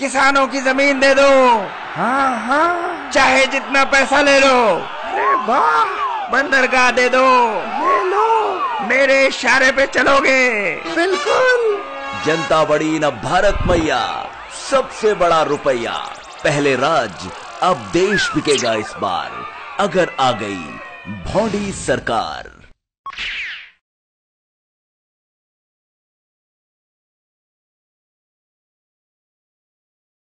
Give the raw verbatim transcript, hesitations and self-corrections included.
किसानों की जमीन दे दो। हाँ हाँ, चाहे जितना पैसा ले लो। अरे वाह, बंदरगाह दे दो। ले लो, मेरे इशारे पे चलोगे? बिल्कुल। जनता बड़ी न भारत मैया, सबसे बड़ा रुपया। पहले राज अब देश बिकेगा इस बार, अगर आ गई भौंडी सरकार।